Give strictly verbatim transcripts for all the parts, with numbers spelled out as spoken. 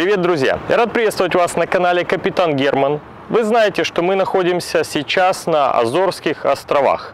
Привет, друзья! Я рад приветствовать вас на канале Капитан Герман. Вы знаете, что мы находимся сейчас на Азорских островах.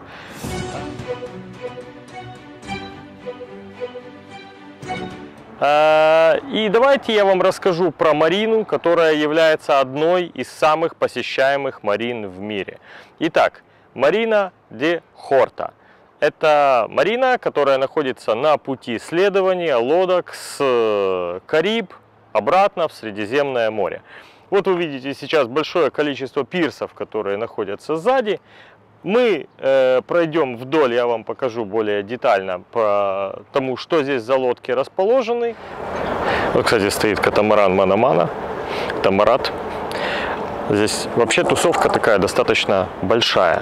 И давайте я вам расскажу про марину, которая является одной из самых посещаемых марин в мире. Итак, Марина де Хорта. Это марина, которая находится на пути следования лодок с Кариб обратно в Средиземное море. Вот вы видите сейчас большое количество пирсов, которые находятся сзади. Мы э, пройдем вдоль, я вам покажу более детально по тому, что здесь за лодки расположены. Вот, кстати, стоит катамаран Мана-Мана, Тамарат. Здесь вообще тусовка такая достаточно большая.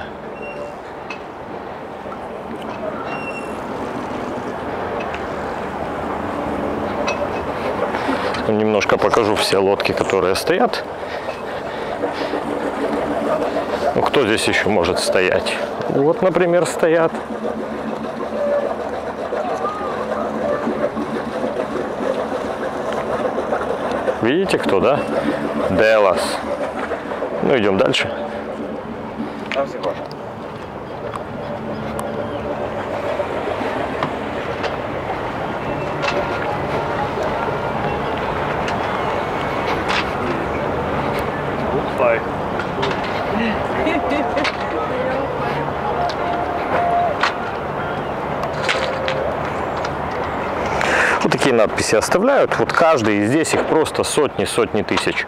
Немножко покажу все лодки, которые стоят. Ну, кто здесь еще может стоять? Вот, например, стоят. Видите, кто, да? Делас. Ну, идем дальше. Вот такие надписи оставляют. Вот каждый, и здесь их просто сотни, сотни тысяч.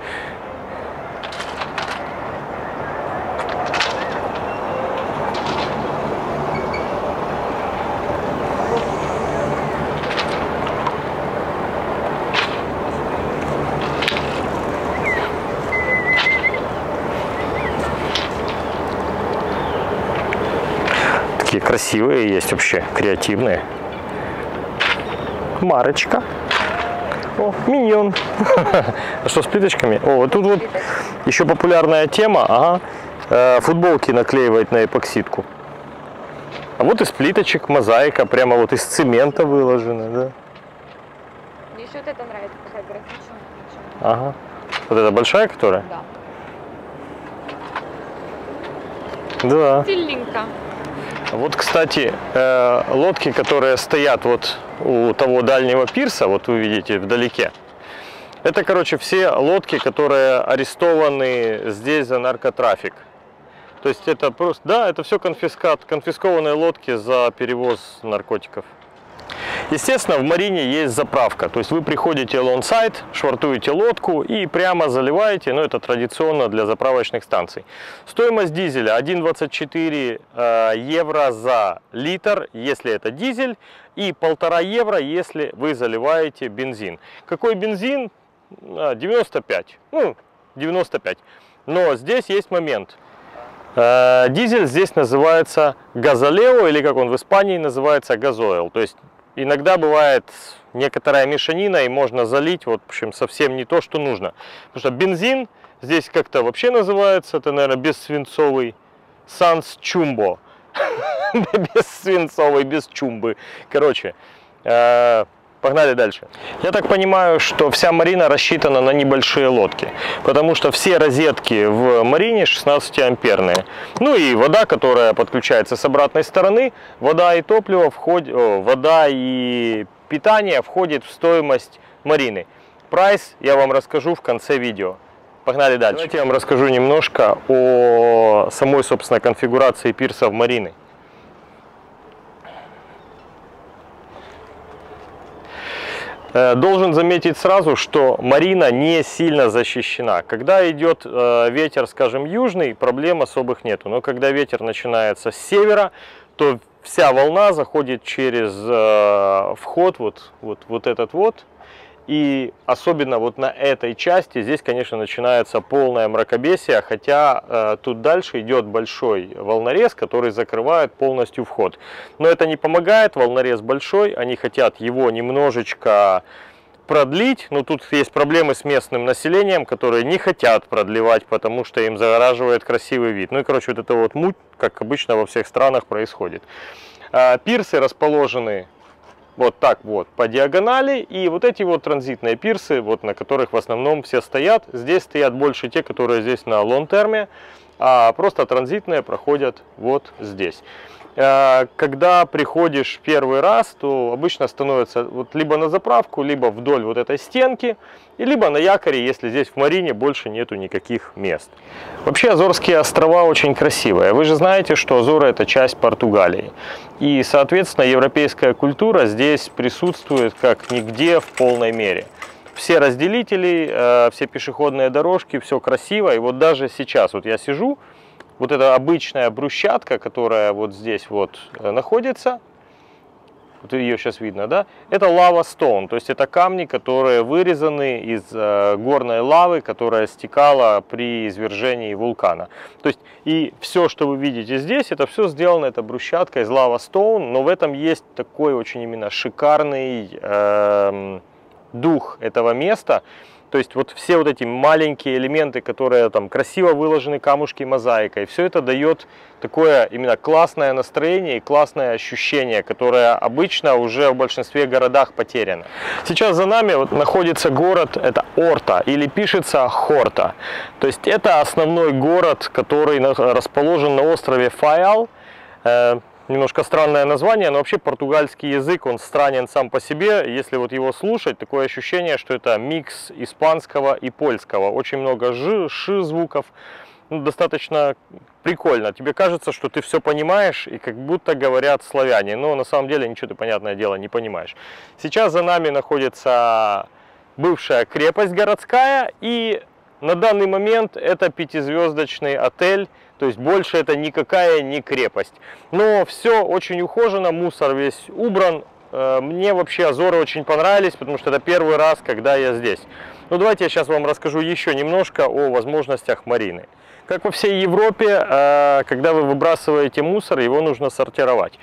Такие красивые есть вообще, креативные. Марочка. О, миньон. А что с плиточками? О, вот тут вот еще популярная тема. Ага. Э, футболки наклеивать на эпоксидку. А вот из плиточек мозаика, прямо вот из цемента выложена, да? Мне еще вот это нравится, такая графичная. Ага. Вот эта большая, которая? Да. Да. Стильненько. Вот, кстати, э, лодки, которые стоят вот у того дальнего пирса, вот вы видите вдалеке, это, короче, все лодки, которые арестованы здесь за наркотрафик. То есть это просто, да, это все конфискат, конфискованные лодки за перевоз наркотиков. Естественно, в марине есть заправка, то есть вы приходите лонсайд, швартуете лодку и прямо заливаете, ну это традиционно для заправочных станций. Стоимость дизеля один двадцать четыре евро за литр, если это дизель, и полтора евро, если вы заливаете бензин. Какой бензин? девяносто пять, ну девяносто пять. Но здесь есть момент. Дизель здесь называется газолео, или как он в Испании называется, газойл, то есть иногда бывает некоторая мешанина, и можно залить, вот, в общем, совсем не то, что нужно. Потому что бензин здесь как-то вообще называется, это, наверное, бессвинцовый санс чумбо. Бессвинцовый, без чумбы. Короче, погнали дальше. Я так понимаю, что вся марина рассчитана на небольшие лодки, потому что все розетки в марине шестнадцатиамперные. Ну и вода, которая подключается с обратной стороны, вода и топливо входит, о, вода и питание входит в стоимость марины. Прайс я вам расскажу в конце видео. Погнали дальше. Давайте я вам расскажу немножко о самой, собственно, конфигурации пирсов марины. Должен заметить сразу, что марина не сильно защищена. Когда идет э, ветер, скажем, южный, проблем особых нету. Но когда ветер начинается с севера, то вся волна заходит через э, вход, вот, вот, вот этот вот. И особенно вот на этой части здесь, конечно, начинается полное мракобесие, хотя э, тут дальше идет большой волнорез, который закрывает полностью вход. Но это не помогает, волнорез большой, они хотят его немножечко продлить, но тут есть проблемы с местным населением, которые не хотят продлевать, потому что им загораживает красивый вид. Ну и, короче, вот это вот муть, как обычно во всех странах происходит. Э, пирсы расположены вот так вот по диагонали, и вот эти вот транзитные пирсы, вот на которых в основном все стоят. Здесь стоят больше те, которые здесь на лонг-терме, а просто транзитные проходят вот здесь. Когда приходишь первый раз, то обычно становится вот либо на заправку, либо вдоль вот этой стенки, и либо на якоре, если здесь в марине больше нету никаких мест. Вообще Азорские острова очень красивые. Вы же знаете, что Азоры — это часть Португалии. И, соответственно, европейская культура здесь присутствует как нигде в полной мере. Все разделители, все пешеходные дорожки, все красиво. И вот даже сейчас вот я сижу, вот эта обычная брусчатка, которая вот здесь вот находится, вот ее сейчас видно, да, это лава стоун, то есть это камни, которые вырезаны из э, горной лавы, которая стекала при извержении вулкана. То есть и все, что вы видите здесь, это все сделано, это брусчатка из лава стоун, но в этом есть такой очень именно шикарный э, дух этого места. То есть вот все вот эти маленькие элементы, которые там красиво выложены камушки мозаикой, все это дает такое именно классное настроение и классное ощущение, которое обычно уже в большинстве городах потеряно. Сейчас за нами вот находится город, это Орта, или пишется Хорта. То есть это основной город, который расположен на острове Файал. Немножко странное название, но вообще португальский язык, он странен сам по себе. Если вот его слушать, такое ощущение, что это микс испанского и польского. Очень много ж, ш звуков. Ну, достаточно прикольно. Тебе кажется, что ты все понимаешь, и как будто говорят славяне. Но на самом деле ничего ты, понятное дело, не понимаешь. Сейчас за нами находится бывшая крепость городская, и на данный момент это пятизвездочный отель. То есть больше это никакая не крепость. Но все очень ухожено, мусор весь убран. Мне вообще Азоры очень понравились, потому что это первый раз, когда я здесь. Ну давайте я сейчас вам расскажу еще немножко о возможностях марины. Как во всей Европе, когда вы выбрасываете мусор, его нужно сортировать.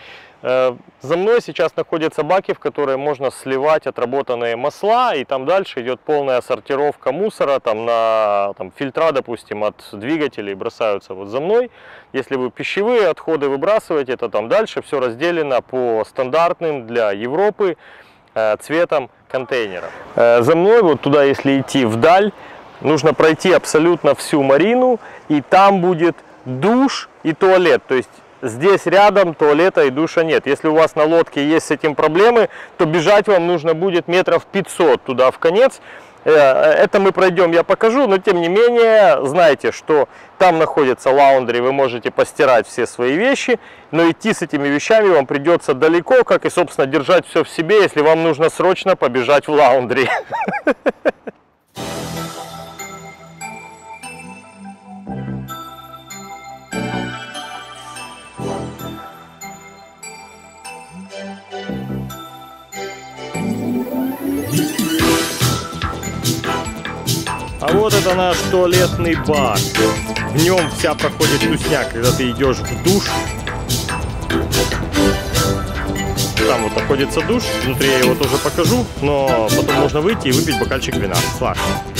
За мной сейчас находятся баки, в которые можно сливать отработанные масла, и там дальше идет полная сортировка мусора, там на там, фильтра, допустим, от двигателей бросаются вот за мной. Если вы пищевые отходы выбрасываете, это там дальше все разделено по стандартным для Европы цветам контейнеров. За мной, вот туда, если идти вдаль, нужно пройти абсолютно всю марину, и там будет душ и туалет, то есть здесь рядом туалета и душа нет. Если у вас на лодке есть с этим проблемы, то бежать вам нужно будет метров пятьсот туда в конец. Это мы пройдем, я покажу, но тем не менее, знайте, что там находится лаундри, вы можете постирать все свои вещи, но идти с этими вещами вам придется далеко, как и, собственно, держать все в себе, если вам нужно срочно побежать в лаундри. А вот это наш туалетный бак. В нем вся проходит тусня, когда ты идешь в душ. Там вот находится душ, внутри я его тоже покажу, но потом можно выйти и выпить бокальчик вина. Слаж.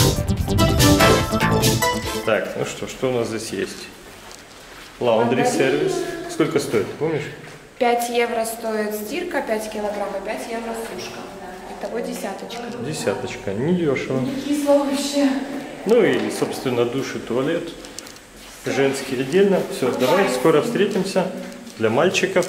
Так, ну что, что у нас здесь есть? Лаундри сервис. Сколько стоит, помнишь? пять евро стоит стирка, пять килограмм, и пять евро сушка. Итого десяточка. Десяточка, недешево. Не кисло вообще. Ну и, собственно, душ и туалет. Женский отдельно. Все, давай, скоро встретимся. Для мальчиков.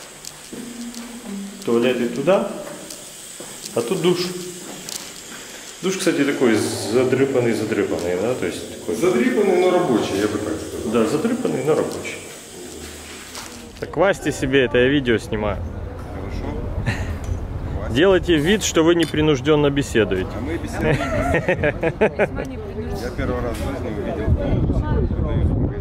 Туалеты туда. А тут душ. Душ, кстати, такой задрыпанный-задрыпанный, да? То есть такой... Задрыпанный, но рабочий, я бы так сказал. Да, задрыпанный, но рабочий. Так, хвастите себе, это я видео снимаю. Хорошо. Делайте вид, что вы непринужденно беседуете. А мы беседуем. Я первый раз в жизни увидел продают в магазине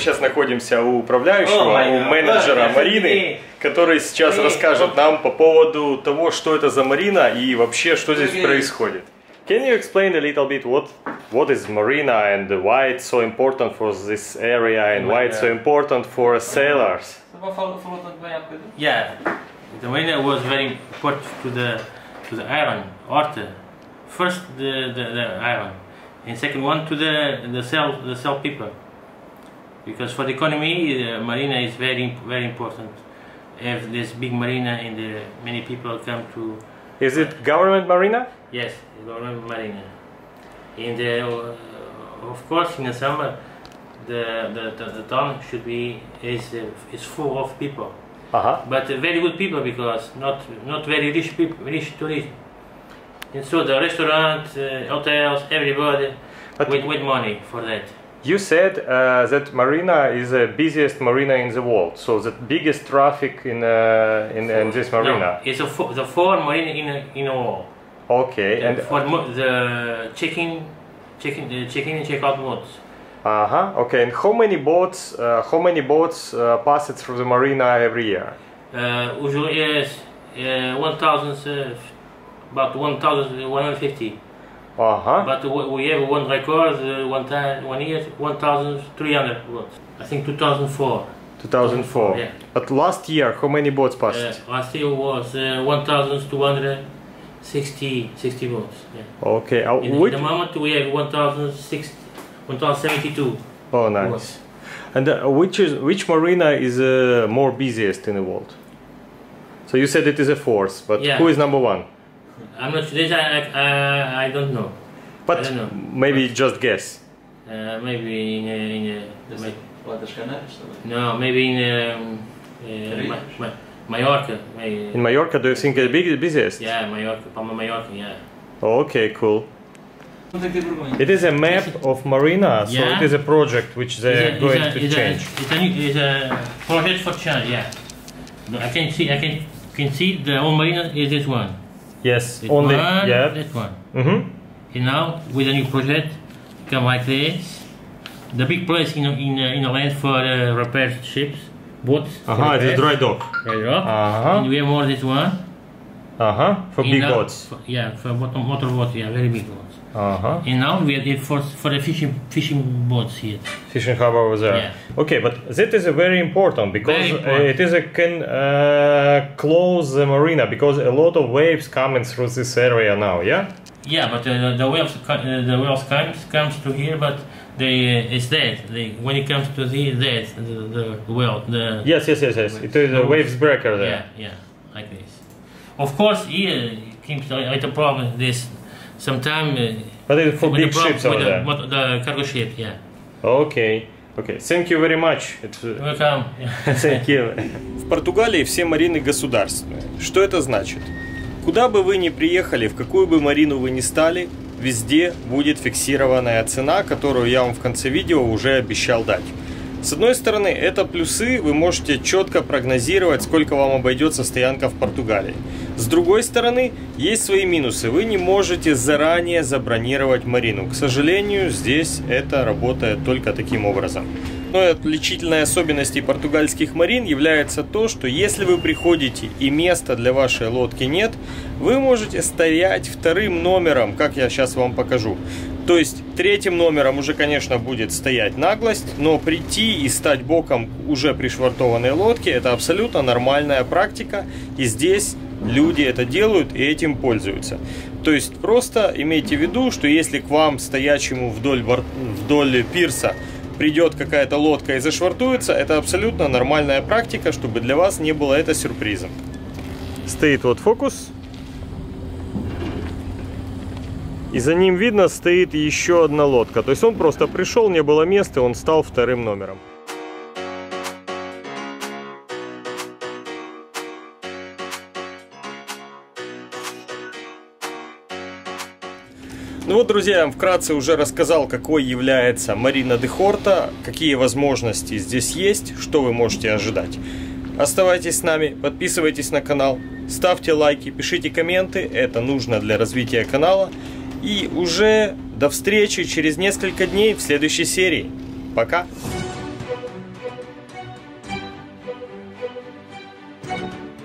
сейчас находимся у управляющего, Oh у менеджера Марины, который сейчас расскажет нам по поводу того, что это за марина и вообще, что здесь происходит. Can you explain a little bit what what is marina and why it's so important for this area and why it's so important for sailors? Yeah, the marina was very important to the to the iron, art. First the, the, the iron, and second one to the the cell the cell people. Because for the economy, the marina is very very important. If this big marina and the many people come to. Is it government marina? Yes, government marina. And uh, of course, in the summer, the the, the, the town should be is uh, is full of people. Uh-huh. But uh, very good people, because not not very rich people, rich tourists. And so the restaurant, uh, hotels, everybody But with with money for that. You said uh, that marina is the busiest marina in the world, so the biggest traffic in uh, in, in this marina. No, it's a fo the four marina in a, in a wall. Okay, And and for mo the check-in, check-in, the check-in and check-out boats. uh huh. Okay, and how many boats? Uh, how many boats uh, pass it through the marina every year? Uh, usually is uh, one thousand, uh, about one thousand one hundred fifty. Uh huh. But we have one record, uh, one time, one year, one thousand three hundred boats. I think two thousand four. two thousand four. Yeah. But last year, how many boats passed? Uh, last year was uh, one thousand two hundred sixty, sixty boats. Yeah. Okay. Uh, In, which? in the moment we have one thousand seventy-two. Oh, nice. boats. And uh, which is which marina is uh, more busiest in the world? So you said it is a fourth, but Yeah. who is number one? I'm not sure. This I, I, I, I don't know. But I don't know. maybe just guess. Uh, maybe in a, in a, may, no, maybe in um, uh, Ma, Ma, Mallorca. Maybe. In Mallorca, do you think it's big busiest? Yeah, Mallorca, Palma Mallorca, yeah. Okay, cool. It is a map of marina, so Yeah. it is a project which they are It's a- going it's a- to it's a- change. It's a, new- it's a project for change, yeah. No, I can see, I can, can see the whole marina is this one. Yes, This only one, yeah. That one. Mm-hmm. And now with a new project, come like this. The big place in in uh, in the land for uh, repair ships, boats. for Uh-huh, it is repair. dry dock. Dry dock. Uh-huh. And we have more this one. Uh-huh. For And big now- boats. for- yeah, for motor, motor boats, yeah, very big boats. Uh-huh. And now we have it for for the fishing fishing boats here. Fishing harbor over there. Yeah. Okay, but that is a very important because Very important. uh, it is a can uh, close the marina because a lot of waves coming through this area now. Yeah. Yeah, but uh, the, the waves co- uh, the waves comes comes to here, but they uh, it's dead. They, when it comes to the dead, the the well the Yes, yes, yes, yes. It is a waves breaker there. yeah yeah like this. Of course, here it comes to a problem. This sometime. Uh, But it is for with big the prob- ships over with there. the, what- the cargo ship, yeah. Okay. Okay. Thank you very much. It's, uh, Welcome. Thank you. В Португалии все марины государственные. Что это значит? Куда бы вы ни приехали, в какую бы марину вы ни стали, везде будет фиксированная цена, которую я вам в конце видео уже обещал дать. С одной стороны, это плюсы, вы можете четко прогнозировать, сколько вам обойдется стоянка в Португалии. С другой стороны, есть свои минусы, вы не можете заранее забронировать марину. К сожалению, здесь это работает только таким образом. Но и отличительной особенностью португальских марин является то, что если вы приходите и места для вашей лодки нет, вы можете стоять вторым номером, как я сейчас вам покажу. То есть третьим номером уже, конечно, будет стоять наглость, но прийти и стать боком уже пришвартованной лодки — это абсолютно нормальная практика, и здесь люди это делают и этим пользуются. То есть просто имейте в виду, что если к вам, стоячему вдоль, вдоль пирса, придет какая-то лодка и зашвартуется, это абсолютно нормальная практика, чтобы для вас не было это сюрпризом. Стоит вот фокус. И за ним, видно, стоит еще одна лодка. То есть он просто пришел, не было места, он стал вторым номером. Ну вот, друзья, я вам вкратце уже рассказал, какой является Марина де Хорта, какие возможности здесь есть, что вы можете ожидать. Оставайтесь с нами, подписывайтесь на канал, ставьте лайки, пишите комменты, это нужно для развития канала. И уже до встречи через несколько дней в следующей серии. Пока! Thank you.